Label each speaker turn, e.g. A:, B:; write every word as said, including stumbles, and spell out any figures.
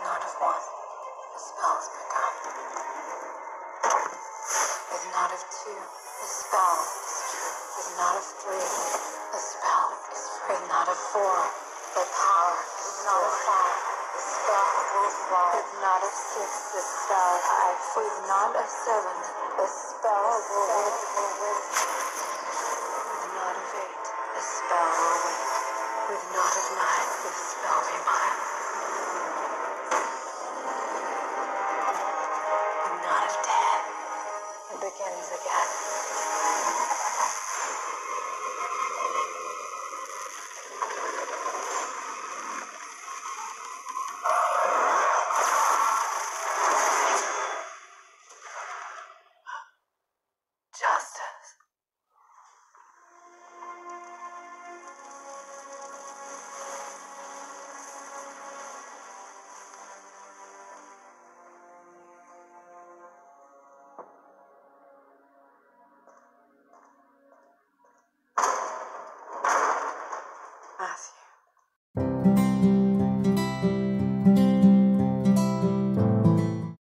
A: not of one, the spell is begun. With not of two, the spell is true. With not of three, the spell is free. With not of four, the power is not of five, the spell will fall. With not of six, the spell hides. With not of seven, the spell will win. With not of eight, the spell will wake. With not of nine, the spell be mine.